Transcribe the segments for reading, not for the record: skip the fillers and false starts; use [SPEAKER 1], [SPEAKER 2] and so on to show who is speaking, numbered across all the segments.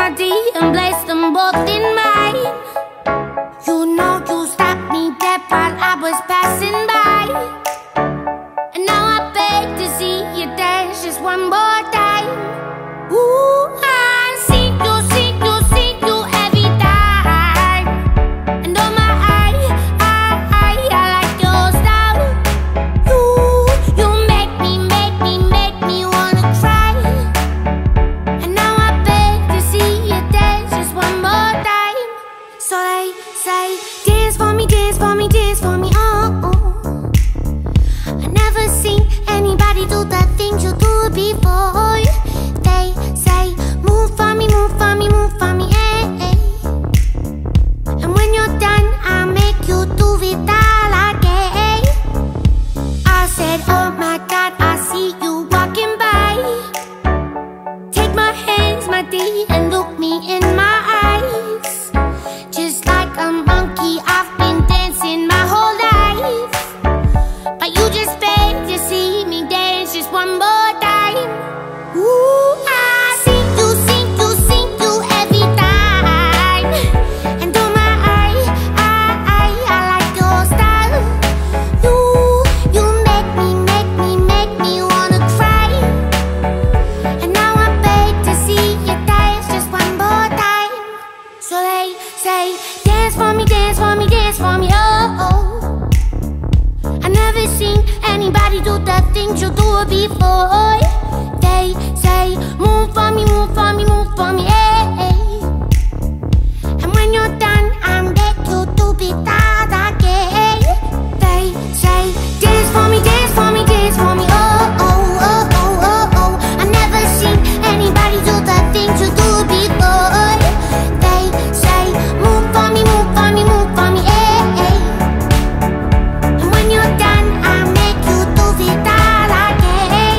[SPEAKER 1] my D and placed them both in mine. You know you stopped me dead while I was passing by. And now I beg to see you dance just one more time. Ooh, I see you every time. And oh my, I like your style. You make me wanna cry. And now I beg to see you dance just one more time. So they say, dance for me, dance for me, dance for me, oh, oh. I never seen anybody do the things you do before. They say, move for me, move for me, move for me, eh, eh. And when you're done, I'll make you do it all again. I said, oh my God, I see you walking by. Take my hands, my D, and look me in my eyes. Just like a monkey, I've been dancing my whole life. But you just beg to see me dance just one more time. Ooh, I see you every time. And oh my, I like your style. You make me wanna cry. And now I beg to see you dance just one more time. So they say, dance for me, dance for me, dance for me, oh, oh. I never seen anybody do the things you do before. They say, move for me, move for me, move for me, eh, eh. And when you're done, I'll make you do it all again. They say, dance for me, dance for me, dance for me, oh, oh, oh, oh, oh, oh. I never seen anybody do the things you do before. They say, move for me, move for me, move for me, eh, eh. And when you're done, I'll make you do it all again.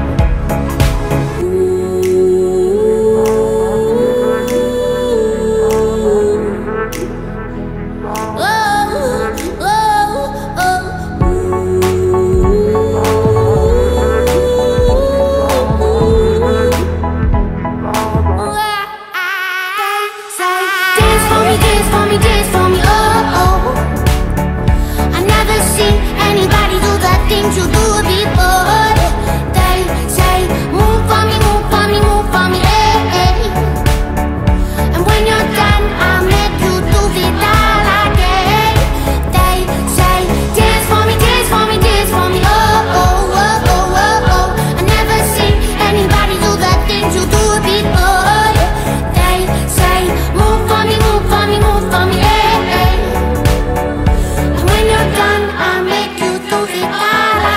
[SPEAKER 1] You do it before. They say, move for me, move for me, move for me, eh, eh. And when you're done, I'll make you do it all again. They say, dance for me, dance for me, dance for me, oh, oh, oh, oh, oh, oh. I never seen anybody do the things you do it before. They say, move for me, move for me, move for me, eh, eh. And when you're done, I'll make you do it all.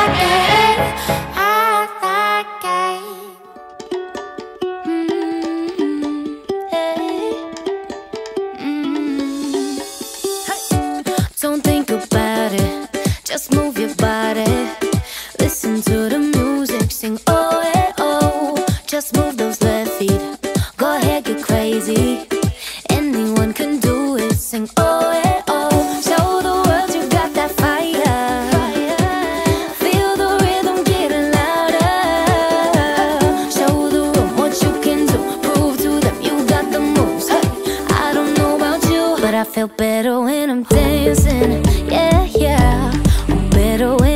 [SPEAKER 2] Don't think about it, just move your body. Listen to the music, sing oh, eh, oh. Just move those left feet, go ahead, get crazy. Anyone can do it, sing oh, eh, oh. Show the world you got that fire. Feel the rhythm getting louder. Show the room what you can do, prove to them you got the moves. Hey, I don't know about you, but I feel better when I'm dancing. Yeah, yeah, I'm better when